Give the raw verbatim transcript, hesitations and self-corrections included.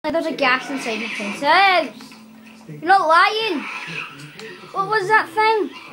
There's a gas inside the princess. You're not lying. What was that thing?